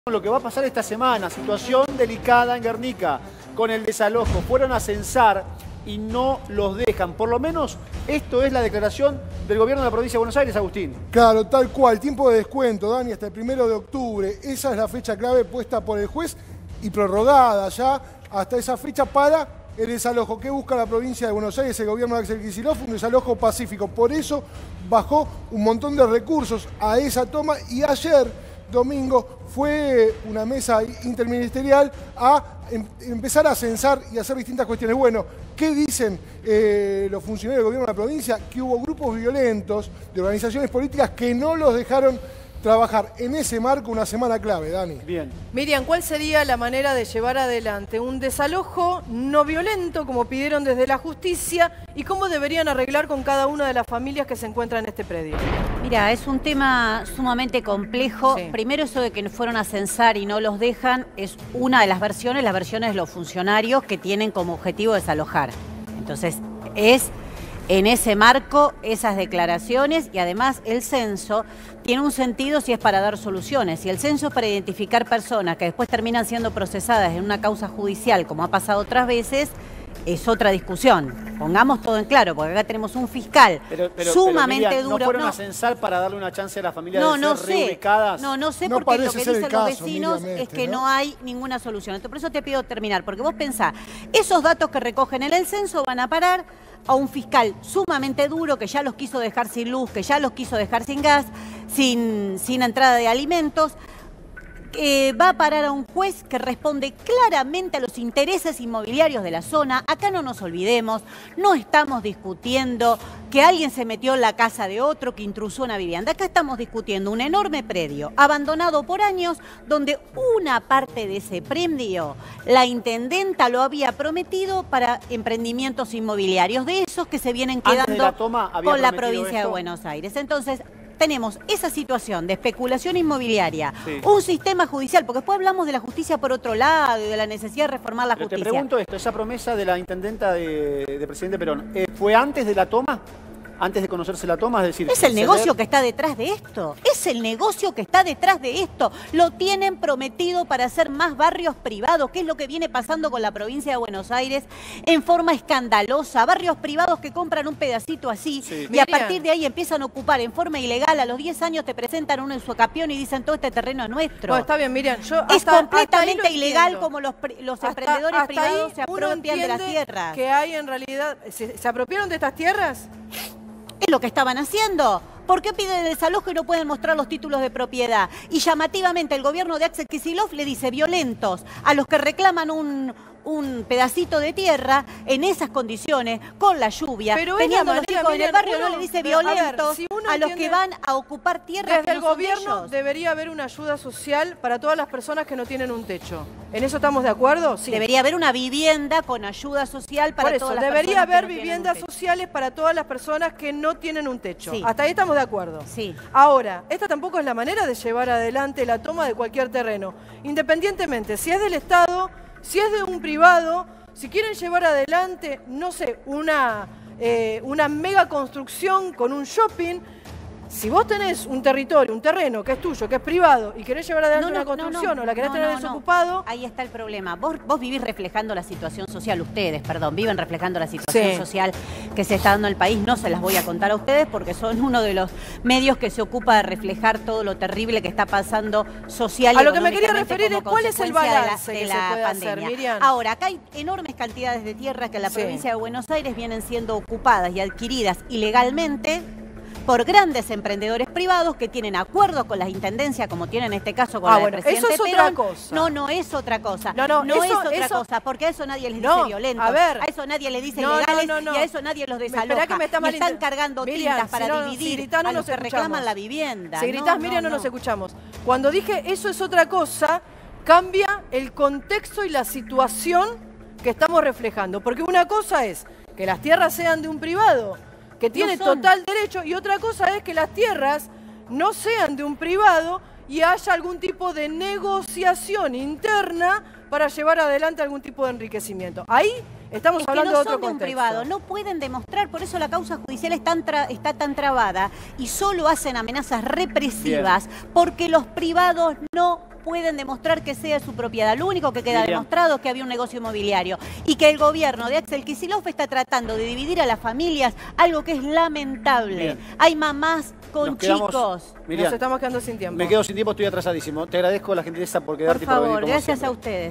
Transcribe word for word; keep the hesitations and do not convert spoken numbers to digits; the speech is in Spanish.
Lo que va a pasar esta semana, situación delicada en Guernica con el desalojo. Fueron a censar y no los dejan. Por lo menos esto es la declaración del gobierno de la provincia de Buenos Aires, Agustín. Claro, tal cual. Tiempo de descuento, Dani, hasta el primero de octubre. Esa es la fecha clave puesta por el juez y prorrogada ya hasta esa fecha para el desalojo. ¿Qué busca la provincia de Buenos Aires, el gobierno de Axel Kicillof? Un desalojo pacífico. Por eso bajó un montón de recursos a esa toma y ayer, domingo, fue una mesa interministerial a em empezar a censar y hacer distintas cuestiones. Bueno, ¿qué dicen eh, los funcionarios del gobierno de la provincia? Que hubo grupos violentos de organizaciones políticas que no los dejaron trabajar en ese marco una semana clave, Dani. Bien. Miriam, ¿cuál sería la manera de llevar adelante un desalojo no violento, como pidieron desde la justicia, y cómo deberían arreglar con cada una de las familias que se encuentran en este predio? Mira, es un tema sumamente complejo. Sí. Primero, eso de que fueron a censar y no los dejan es una de las versiones, las versiones de los funcionarios que tienen como objetivo desalojar. Entonces, es en ese marco esas declaraciones, y además el censo tiene un sentido si es para dar soluciones. Si el censo es para identificar personas que después terminan siendo procesadas en una causa judicial, como ha pasado otras veces, es otra discusión. Pongamos todo en claro, porque acá tenemos un fiscal pero, pero, sumamente pero, Miriam, duro. ¿No fueron no, a censar para darle una chance a la familia no, de no ser sé, reubicadas? No, no sé, no porque lo que dicen dicen caso, los vecinos Miriam, es este, que ¿no? no hay ninguna solución. Entonces, por eso te pido terminar, porque vos pensás, esos datos que recogen en el censo van a parar a un fiscal sumamente duro que ya los quiso dejar sin luz, que ya los quiso dejar sin gas, sin, sin entrada de alimentos. Eh, va a parar a un juez que responde claramente a los intereses inmobiliarios de la zona. Acá no nos olvidemos, no estamos discutiendo que alguien se metió en la casa de otro, que intrusó una vivienda. Acá estamos discutiendo un enorme predio abandonado por años, donde una parte de ese predio la intendenta lo había prometido para emprendimientos inmobiliarios, de esos que se vienen quedando Antes de la toma, había con la prometido provincia esto. de Buenos Aires. Entonces, tenemos esa situación de especulación inmobiliaria, sí. un sistema judicial, porque después hablamos de la justicia por otro lado y de la necesidad de reformar la Pero justicia. te pregunto esto, esa promesa de la intendenta de, de presidente Perón, eh, ¿fue antes de la toma? ¿Antes de conocerse la toma? Es decir, Es el ceder... negocio que está detrás de esto. Es el negocio que está detrás de esto. Lo tienen prometido para hacer más barrios privados, que es lo que viene pasando con la provincia de Buenos Aires en forma escandalosa. Barrios privados que compran un pedacito así, sí. y Miriam, a partir de ahí empiezan a ocupar en forma ilegal. A los diez años te presentan un ensuecapión y dicen todo este terreno es nuestro. Bueno, está bien, Miriam. Yo Es hasta, completamente hasta ahí lo ilegal entiendo. como los, los Hasta- emprendedores hasta privados ahí se uno apropian de las entiende tierras. que hay en realidad... ¿Se, se apropiaron de estas tierras? Es lo que estaban haciendo. ¿Por qué piden el desalojo y no pueden mostrar los títulos de propiedad? Y llamativamente el gobierno de Axel Kicillof le dice violentos a los que reclaman un, un pedacito de tierra en esas condiciones, con la lluvia, Pero es la teniendo los manera, hijos en el Miriam, barrio, uno- no le dice pero, a ver, violentos si uno a los que entiende- van a ocupar tierras Desde que el no son de gobierno ellos. debería haber una ayuda social para todas las personas que no tienen un techo. ¿En eso estamos de acuerdo? Sí. Debería haber una vivienda con ayuda social para Por eso, todas las debería personas que haber no tienen viviendas un techo. sociales para todas las personas que no tienen un techo. Sí. Hasta ahí estamos de acuerdo. Sí. Ahora, esta tampoco es la manera de llevar adelante la toma de cualquier terreno. Independientemente, si es del Estado, si es de un privado, si quieren llevar adelante, no sé, una, eh, una mega construcción con un shopping. Si vos tenés un territorio, un terreno que es tuyo, que es privado, y querés llevar adelante una construcción o la querés no, tener no, no. desocupado... Ahí está el problema. Vos, vos vivís reflejando la situación social, ustedes, perdón, viven reflejando la situación Sí. social que se está dando en el país. No se las voy a contar a ustedes porque son uno de los medios que se ocupa de reflejar todo lo terrible que está pasando social y A lo que me quería económicamente referir como es cuál es el consecuencia de la- balance de que la se puede pandemia. hacer, Miriam. Ahora, acá hay enormes cantidades de tierras que en la Sí. provincia de Buenos Aires vienen siendo ocupadas y adquiridas ilegalmente por grandes emprendedores privados que tienen acuerdos con las intendencias, como tiene en este caso con Ah, la del bueno, presidente eso es otra Perón. cosa. No, no es otra cosa. No, no, eso- es otra eso- cosa, porque a eso nadie les dice No, violentos, a ver. a eso nadie les dice No, no, ilegales no, no. y a eso nadie los Me- desaloja. esperá que me está y están malinter- cargando Miriam, tintas para si no, dividir si gritás, no a los nos que escuchamos. reclaman la vivienda. Si gritás, No, Miriam, no, no, nos escuchamos. Cuando dije eso es otra cosa, cambia el contexto y la situación que estamos reflejando. Porque una cosa es que las tierras sean de un privado, que tiene son. total derecho, y otra cosa es que las tierras no sean de un privado y haya algún tipo de negociación interna para llevar adelante algún tipo de enriquecimiento. Ahí estamos Es que hablando no de otro son de un contexto. privado, no pueden demostrar, por eso la causa judicial es tan tra- está tan trabada y solo hacen amenazas represivas porque los privados no pueden demostrar que sea su propiedad. Lo único que queda Miriam. demostrado es que había un negocio inmobiliario y que el gobierno de Axel Kicillof está tratando de dividir a las familias, algo que es lamentable. Bien. Hay mamás con Nos quedamos- chicos. Miriam, Nos estamos quedando sin tiempo. me quedo sin tiempo, estoy atrasadísimo. Te agradezco la gentileza por Por quedarte y por venir favor, como gracias siempre. a ustedes.